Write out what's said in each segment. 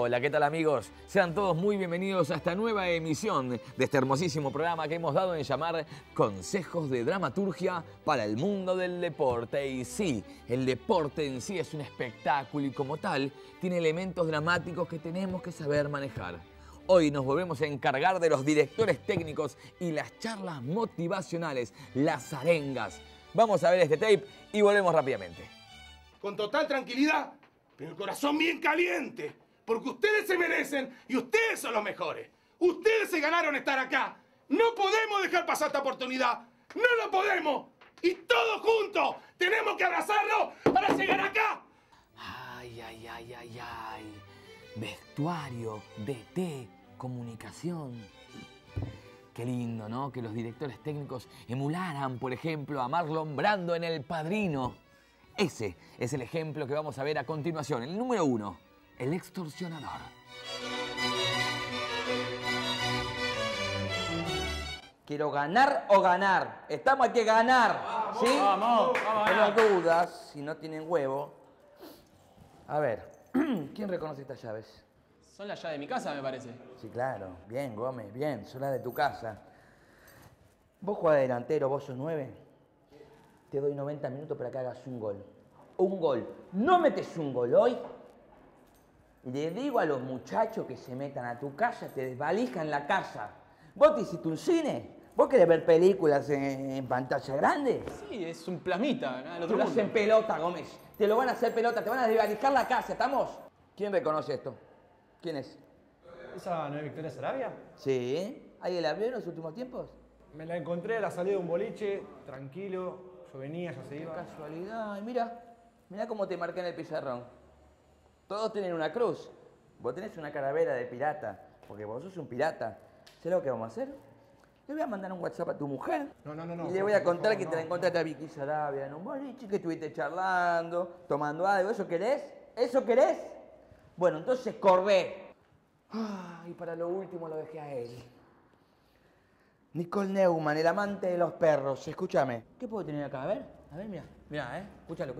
Hola, ¿qué tal amigos? Sean todos muy bienvenidos a esta nueva emisión de este hermosísimo programa que hemos dado en llamar Consejos de Dramaturgia para el Mundo del Deporte. Y sí, el deporte en sí es un espectáculo y como tal tiene elementos dramáticos que tenemos que saber manejar. Hoy nos volvemos a encargar de los directores técnicos y las charlas motivacionales, las arengas. Vamos a ver este tape y volvemos rápidamente. Con total tranquilidad, pero el corazón bien caliente. Porque ustedes se merecen y ustedes son los mejores. Ustedes se ganaron estar acá. No podemos dejar pasar esta oportunidad. No lo podemos. Y todos juntos tenemos que abrazarlo para llegar acá. Ay, ay, ay, ay, ay. Vestuario, DT, comunicación. Qué lindo, ¿no? Que los directores técnicos emularan, por ejemplo, a Marlon Brando en El Padrino. Ese es el ejemplo que vamos a ver a continuación. El número 1, el extorsionador. Quiero ganar o ganar. Estamos, hay que ganar. Vamos, ¿sí? vamos, vamos. No dudas, si no tienen huevo. A ver, ¿quién reconoce estas llaves? Son las llaves de mi casa, me parece. Sí, claro. Bien, Gómez, bien. Son las de tu casa. Vos jugás de delantero, vos sos 9. Te doy 90 minutos para que hagas un gol. Un gol. No metes un gol hoy. Le digo a los muchachos que se metan a tu casa, te desvalijan la casa. ¿Vos te hiciste un cine? ¿Vos querés ver películas en pantalla grande? Sí, es un plasmita, ¿no? Te lo hacen pelota, Gómez. Te lo van a hacer pelota, te van a desvalijar la casa, ¿estamos? ¿Quién reconoce esto? ¿Quién es? ¿Esa no es Victoria Sarabia? Sí. ¿Alguien la vio en los últimos tiempos? Me la encontré a la salida de un boliche, tranquilo. Yo venía, ya se Qué iba. casualidad. Y mira cómo te marqué en el pizarrón. Todos tienen una cruz. Vos tenés una calavera de pirata, porque vos sos un pirata. ¿Sabés lo que vamos a hacer? Le voy a mandar un WhatsApp a tu mujer. No. Y le voy a contar que te la encontraste a Vicky Sarabia en un boliche, que estuviste charlando, tomando algo. ¿Eso querés? ¿Eso querés? Bueno, entonces corre. Y para lo último lo dejé a él. Nicole Neumann, el amante de los perros. Escúchame. ¿Qué puedo tener acá? A ver, mira, escúchalo.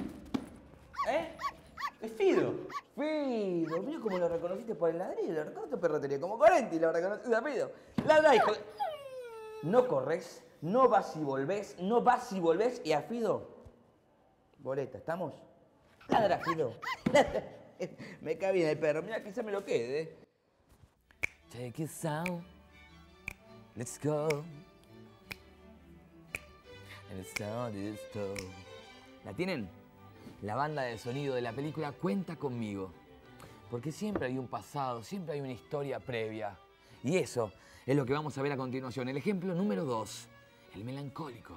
Es Fido. Fido, mira cómo lo reconociste por el ladrillo. Lo reconoces perrotería, como Corenti lo reconociste a Fido. Ladra, hijo. No corres, no vas y volvés, y a Fido, boleta, ¿estamos? Ladra, Fido. Me cae bien el perro, mira, quizá me lo quede. Take it out, let's go. And start this show. ¿La tienen? La banda de sonido de la película Cuenta Conmigo. Porque siempre hay un pasado, siempre hay una historia previa. Y eso es lo que vamos a ver a continuación. El ejemplo número 2, el melancólico.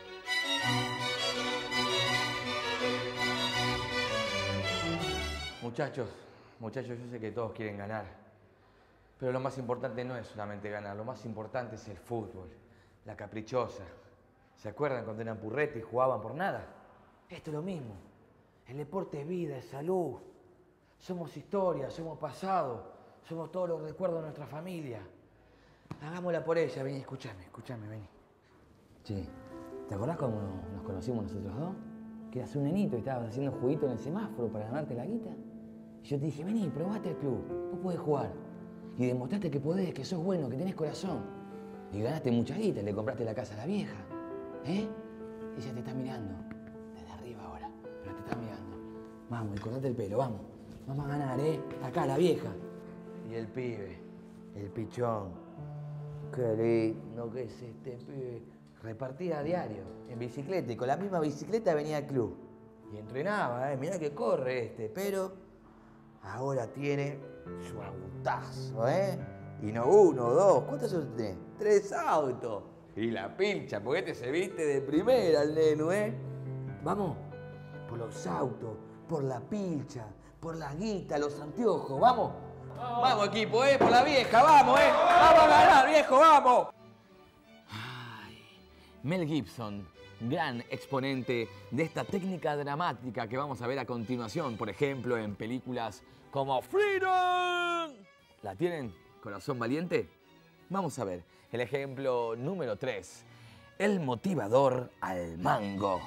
Muchachos, yo sé que todos quieren ganar. Pero lo más importante no es solamente ganar, lo más importante es el fútbol, la caprichosa. ¿Se acuerdan cuando eran purretes y jugaban por nada? Esto es lo mismo. El deporte es vida, es salud. Somos historia, somos pasado, somos todos los recuerdos de nuestra familia. Hagámosla por ella, vení, escúchame, vení. Che, ¿te acordás cuando nos conocimos nosotros dos? Que eras un nenito y estabas haciendo juguito en el semáforo para ganarte la guita. Y yo te dije, vení, probate el club, vos podés jugar. Y demostraste que podés, que sos bueno, que tenés corazón. Y ganaste mucha guita, le compraste la casa a la vieja. Ella te está mirando, desde arriba ahora, pero te está mirando. Vamos, y cortate el pelo, vamos. Vamos a ganar, acá la vieja. Y el pibe, el pichón. Qué lindo que es este pibe. Repartía a diario, en bicicleta, y con la misma bicicleta venía al club. Y entrenaba, mirá que corre este, pero ahora tiene su autazo, Y no uno, dos, ¿cuántos autos tenés? 3 autos. Y la pilcha, porque este se viste de primera el neno, Vamos, por los autos, por la pilcha, por la guita, los anteojos, vamos. Vamos equipo, por la vieja, vamos, Vamos a ganar, viejo, vamos. Mel Gibson, gran exponente de esta técnica dramática que vamos a ver a continuación, por ejemplo, en películas como Freedom. ¿La tienen? ¿Corazón valiente? Vamos a ver el ejemplo número 3, el motivador al mango.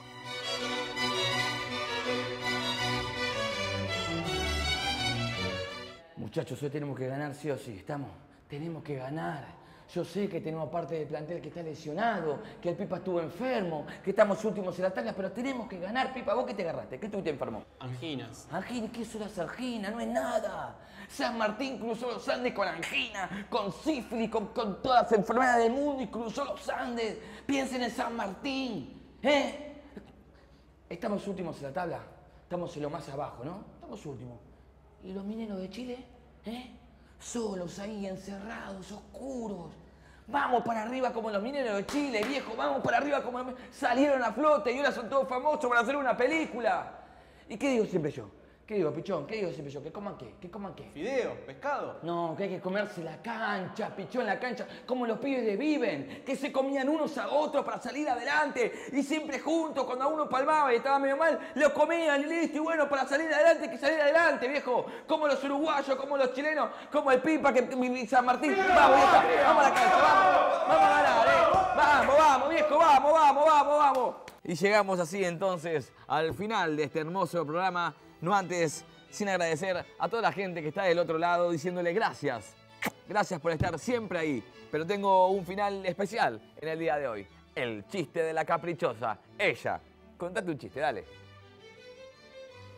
Muchachos, hoy tenemos que ganar sí o sí, ¿estamos? Tenemos que ganar. Yo sé que tenemos parte del plantel que está lesionado, que el Pipa estuvo enfermo, que estamos últimos en la tabla, pero tenemos que ganar, Pipa. ¿Vos qué te agarraste? ¿Qué estuviste enfermo? Anginas. Angina, ¿qué son las anginas? No es nada. San Martín cruzó los Andes con angina, con sífilis, con todas las enfermedades del mundo y cruzó los Andes. Piensen en San Martín, ¿eh? Estamos últimos en la tabla, estamos en lo más abajo, ¿no? Estamos últimos. ¿Y los mineros de Chile? ¿Eh? Solos ahí, encerrados, oscuros. Vamos para arriba como los mineros de Chile, viejo. Vamos para arriba como salieron a flote y ahora son todos famosos para hacer una película. ¿Y qué digo siempre yo? ¿Qué digo, Pichón? ¿Qué digo siempre yo? ¿Que coman qué? ¿Que coman qué? Fideo, pescado. No, que hay que comerse la cancha, Pichón, la cancha, como los pibes de Viven, que se comían unos a otros para salir adelante y siempre juntos, cuando a uno palmaba y estaba medio mal, lo comían y listo, y bueno, para salir adelante hay que salir adelante, viejo, como los uruguayos, como los chilenos, como el Pipa, que San Martín, vamos, viejo, vamos a la cancha, vamos a ganar, vamos, viejo, vamos. Y llegamos así entonces al final de este hermoso programa. No antes, sin agradecer a toda la gente que está del otro lado, diciéndole gracias. Gracias por estar siempre ahí. Pero tengo un final especial en el día de hoy. El chiste de la caprichosa. Ella. Contate un chiste, dale.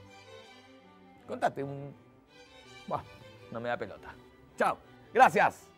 Contate un... Buah, no me da pelota. Chao. Gracias.